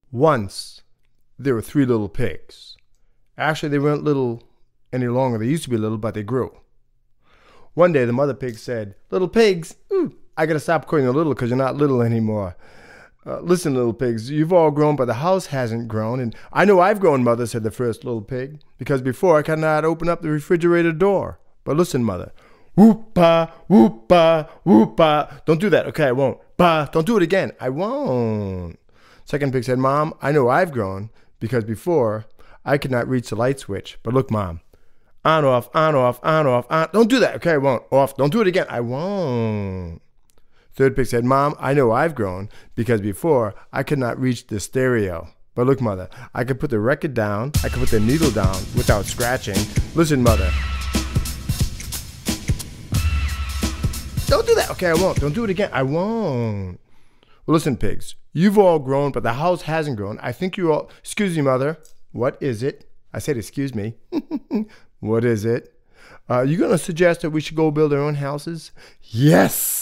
Once, there were 3 little pigs. Actually, they weren't little any longer. They used to be little, but they grew. One day, the mother pig said, "Little pigs, I got to stop calling you little because you're not little anymore. Listen, little pigs, you've all grown, but the house hasn't grown. And I know I've grown, Mother," said the first little pig, "because before I could not open up the refrigerator door. But listen, Mother, whoop-pa, whoop-pa, whoop-pa. Don't do that. Okay, I won't. Pa, don't do it again. I won't." Second pig said, "Mom, I know I've grown, because before I could not reach the light switch. But look, Mom, on, off, on, off, on, off, on. Don't do that. Okay, I won't. Off. Don't do it again. I won't." Third pig said, "Mom, I know I've grown, because before I could not reach the stereo. But look, Mother, I could put the record down, I could put the needle down without scratching. Listen, Mother." "Don't do that." "Okay, I won't. Don't do it again." "I won't." "Well, listen, pigs, you've all grown, but the house hasn't grown. I think you all..." "Excuse me, Mother." "What is it?" I said, "Excuse me." "What is it?" "You going to suggest that we should go build our own houses?" Yes.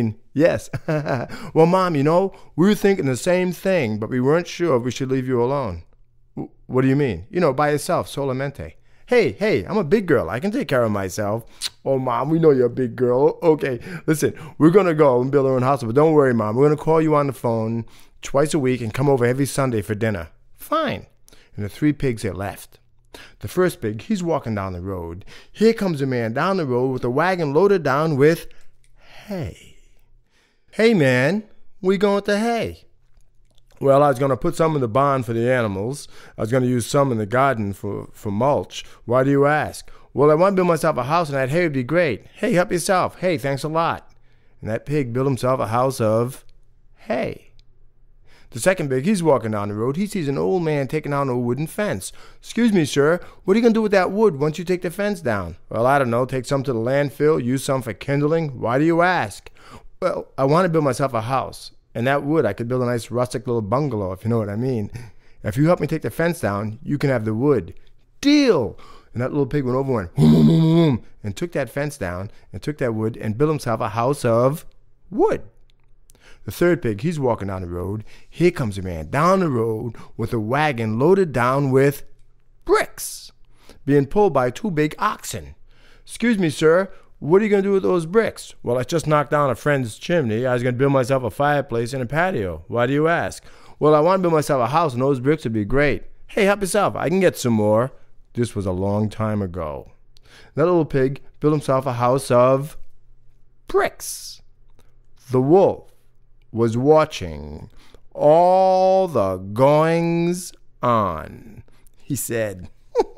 "Well, Mom, we were thinking the same thing, but we weren't sure if we should leave you alone." "What do you mean?" "By yourself, solamente." Hey, I'm a big girl. I can take care of myself." "Oh, Mom, we know you're a big girl." "Okay, listen, we're going to go and build our own house, but don't worry, Mom. We're going to call you on the phone twice a week and come over every Sunday for dinner." "Fine." And the 3 pigs had left. The first pig, he's walking down the road. Here comes a man down the road with a wagon loaded down with hay. "Hey, man, we going with the hay?" "Well, I was going to put some in the barn for the animals. I was going to use some in the garden for mulch. Why do you ask?" "Well, I want to build myself a house, and that hay would be great." "Hey, help yourself." "Hey, thanks a lot." And that pig built himself a house of hay. The second pig, he's walking down the road. He sees an old man taking down a wooden fence. "Excuse me, sir, what are you going to do with that wood once you take the fence down?" "Well, I don't know. Take some to the landfill, use some for kindling." "Why do you ask?" "Well, I want to build myself a house. And that wood, I could build a nice rustic little bungalow, if you know what I mean. If you help me take the fence down, you can have the wood." "Deal!" And that little pig went over and went, whoom, and took that fence down and took that wood and built himself a house of wood. The third pig, he's walking down the road. Here comes a man down the road with a wagon loaded down with bricks, being pulled by 2 big oxen. "Excuse me, sir, what are you going to do with those bricks?" "Well, I just knocked down a friend's chimney. I was going to build myself a fireplace and a patio." "Why do you ask?" "Well, I want to build myself a house, and those bricks would be great." "Hey, help yourself. I can get some more." This was a long time ago. That little pig built himself a house of bricks. The wolf was watching all the goings on. He said,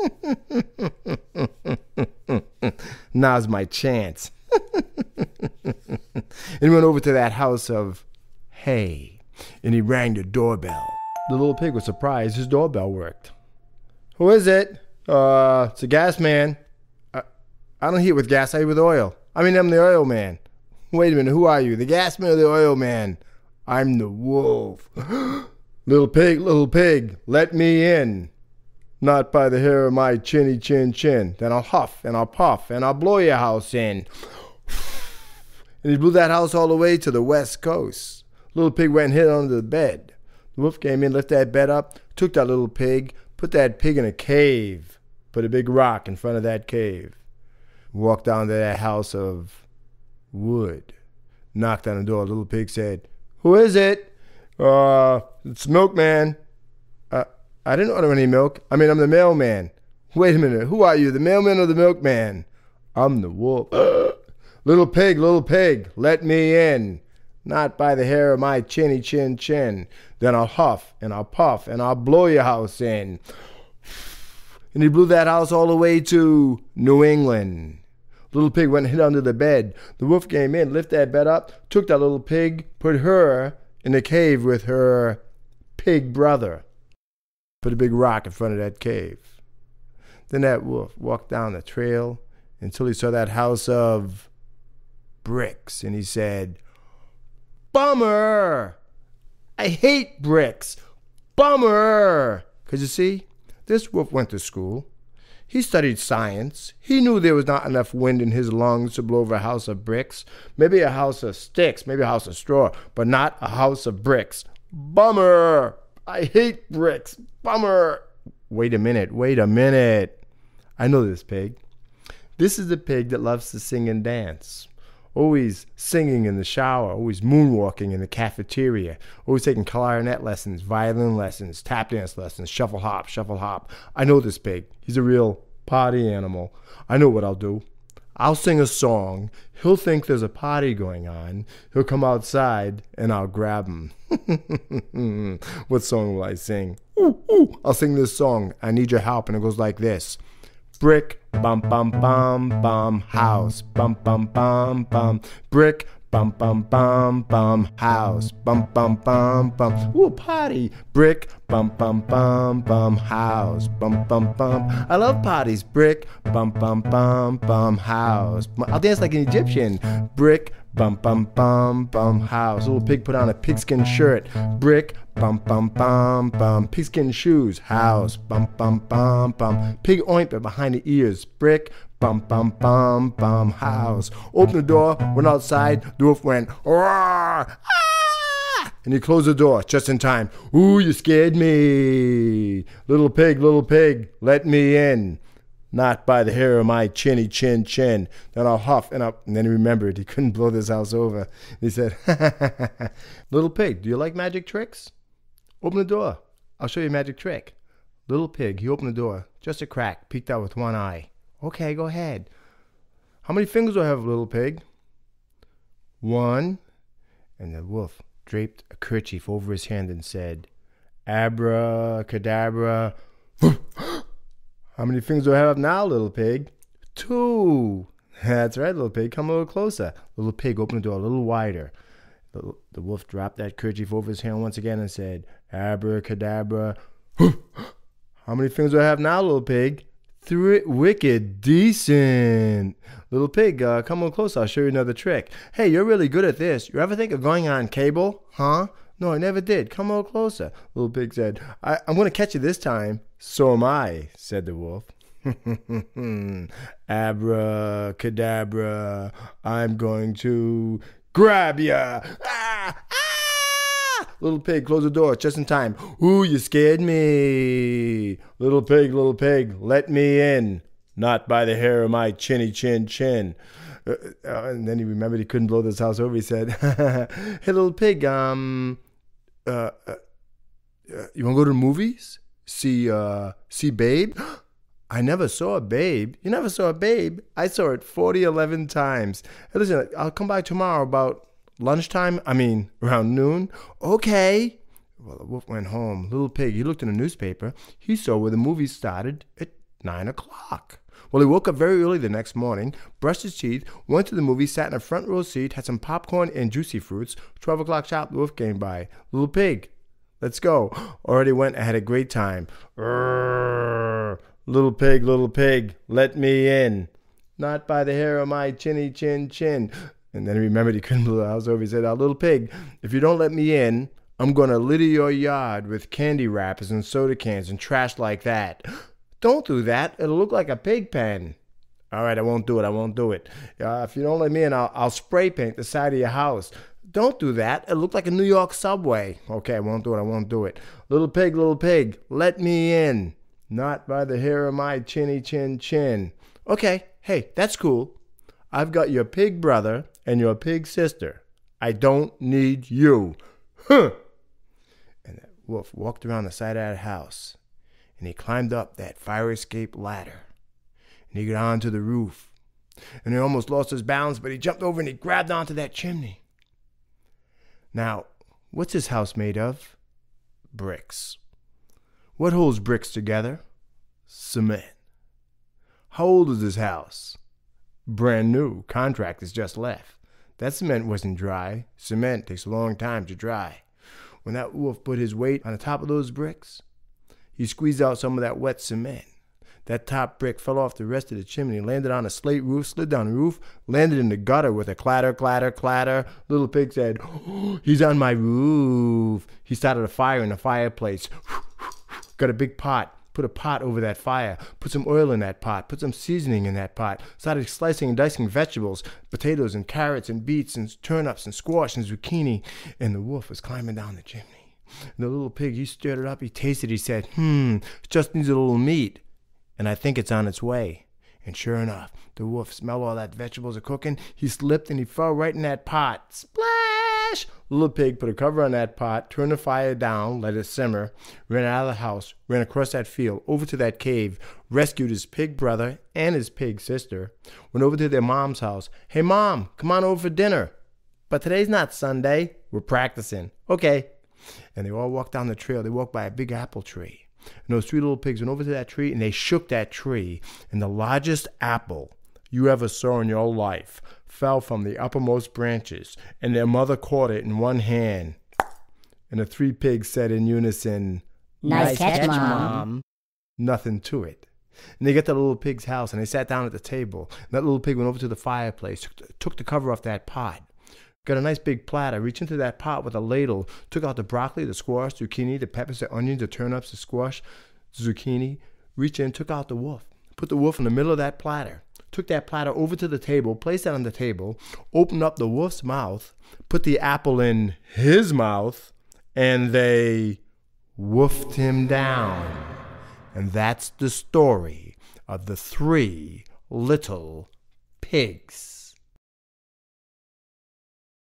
"Now's my chance." And he went over to that house of hay, and he rang the doorbell. The little pig was surprised his doorbell worked. "Who is it?" It's a gas man." I don't heat with gas, I heat with oil." I'm the oil man." "Wait a minute, who are you, the gas man or the oil man?" "I'm the wolf." Little pig, let me in." "Not by the hair of my chinny chin chin. Then I'll huff and I'll puff and I'll blow your house in." And he blew that house all the way to the west coast. Little pig went and hid under the bed. The wolf came in, lifted that bed up, took that little pig, put that pig in a cave, put a big rock in front of that cave, walked down to that house of wood, knocked on the door. Little pig said, "Who is it?" It's milkman." I didn't order any milk. I'm the mailman." "Wait a minute, who are you, the mailman or the milkman?" "I'm the wolf." Little pig, let me in." "Not by the hair of my chinny chin chin. Then I'll huff and I'll puff and I'll blow your house in." And he blew that house all the way to New England. Little pig went and hid under the bed. The wolf came in, lifted that bed up, took that little pig, put her in the cave with her pig brother, put a big rock in front of that cave. Then that wolf walked down the trail until he saw that house of bricks, and he said, "Bummer! I hate bricks. Bummer!" Because you see, this wolf went to school. He studied science. He knew there was not enough wind in his lungs to blow over a house of bricks. Maybe a house of sticks, maybe a house of straw, but not a house of bricks. Bummer! I hate bricks. Bummer. Wait a minute. I know this pig. This is the pig that loves to sing and dance. Always singing in the shower, always moonwalking in the cafeteria, always taking clarinet lessons, violin lessons, tap dance lessons, shuffle hop, shuffle hop. I know this pig. He's a real party animal. I know what I'll do. I'll sing a song. He'll think there's a party going on. He'll come outside and I'll grab him. What song will I sing? Ooh, ooh. I'll sing this song. I need your help. And it goes like this. Brick, bum, bum, bum, bum, house, bum, bum, bum, bum, brick, bum, bum, bum, bum, house, bum, bum, bum, bum, ooh, party, brick, bum, bum, bum, bum, house, bum, bum, bum. I love parties, brick, bum, bum, bum, bum, house. I'll dance like an Egyptian, brick, bum, bum, bum, bum, house. Little pig put on a pigskin shirt, brick, bum, bum, bum, bum, pigskin shoes, house, bum, bum, bum, bum, pig ointment behind the ears, brick, bum, bum, bum, bum, house. Open the door, went outside, the wolf went, roar, ah! And he closed the door just in time. Ooh, you scared me. Little pig, let me in. Not by the hair of my chinny chin chin. Then I'll huff and up. And then he remembered he couldn't blow this house over. He said, little pig, do you like magic tricks? Open the door. I'll show you a magic trick. Little pig, he opened the door. Just a crack, peeked out with one eye. Okay, go ahead. How many fingers do I have, little pig? One. And the wolf draped a kerchief over his hand and said, Abracadabra. How many fingers do I have now, little pig? Two. That's right, little pig. Come a little closer. Little pig opened the door a little wider. The wolf dropped that kerchief over his hand once again and said, Abracadabra. How many fingers do I have now, little pig? Three. Wicked decent. Little pig, come a little closer. I'll show you another trick. Hey, you're really good at this. You ever think of going on cable? Huh? No, I never did. Come a little closer. Little pig said, I'm going to catch you this time. So am I, said the wolf. Abracadabra, I'm going to grab ya. Ah, ah! Little pig, close the door just in time. Ooh, you scared me. Little pig, let me in. Not by the hair of my chinny chin chin. And then he remembered he couldn't blow this house over. He said, hey, little pig, you want to go to the movies? See Babe? I never saw a Babe. You never saw a Babe? I saw it 11 times. Hey, listen, I'll come by tomorrow about lunchtime. Around noon. Okay. Well, the wolf went home. Little pig, he looked in the newspaper. He saw where the movie started at 9 o'clock. Well, he woke up very early the next morning, brushed his teeth, went to the movie, sat in a front row seat, had some popcorn and juicy fruits. 12 o'clock sharp, the wolf came by. Little pig, let's go. Already went and had a great time. Little pig, let me in. Not by the hair of my chinny chin chin. And then he remembered he couldn't blow the house over. He said, little pig, if you don't let me in, I'm going to litter your yard with candy wrappers and soda cans and trash like that. Don't do that. It'll look like a pig pen. All right, I won't do it. If you don't let me in, I'll spray paint the side of your house. Don't do that. It'll look like a New York subway. Okay, I won't do it. Little pig, let me in. Not by the hair of my chinny chin chin. Okay, hey, that's cool. I've got your pig brother and your pig sister. I don't need you. Huh. And the wolf walked around the side of that house. And he climbed up that fire escape ladder. And he got onto the roof. And he almost lost his balance, but he jumped over and he grabbed onto that chimney. Now, what's his house made of? Bricks. What holds bricks together? Cement. How old is this house? Brand new. Contractors just left. That cement wasn't dry. Cement takes a long time to dry. When that wolf put his weight on the top of those bricks, he squeezed out some of that wet cement. That top brick fell off the rest of the chimney, landed on a slate roof, slid down the roof, landed in the gutter with a clatter, clatter, clatter. Little pig said, oh, he's on my roof. He started a fire in the fireplace. Got a big pot. Put a pot over that fire. Put some oil in that pot. Put some seasoning in that pot. Started slicing and dicing vegetables, potatoes and carrots and beets and turnips and squash and zucchini. And the wolf was climbing down the chimney. And the little pig, he stirred it up, he tasted it, he said, it just needs a little meat. And I think it's on its way. And sure enough, the wolf smelled all that vegetables are cooking. He slipped and he fell right in that pot. Splash! The little pig put a cover on that pot, turned the fire down, let it simmer, ran out of the house, ran across that field, over to that cave, rescued his pig brother and his pig sister, went over to their mom's house. Hey, Mom, come on over for dinner. But today's not Sunday. We're practicing. Okay. And they all walked down the trail. They walked by a big apple tree. And those 3 little pigs went over to that tree and they shook that tree. And the largest apple you ever saw in your life fell from the uppermost branches. And their mother caught it in one hand. And the 3 pigs said in unison, Nice catch, Mom. Nothing to it. And they got to the little pig's house and they sat down at the table. And that little pig went over to the fireplace, took the cover off that pot. Got a nice big platter, reached into that pot with a ladle, took out the broccoli, the squash, zucchini, the peppers, the onions, the turnips, the squash, zucchini, reached in, took out the wolf, put the wolf in the middle of that platter, took that platter over to the table, placed that on the table, opened up the wolf's mouth, put the apple in his mouth, and they woofed him down. And that's the story of the 3 little pigs.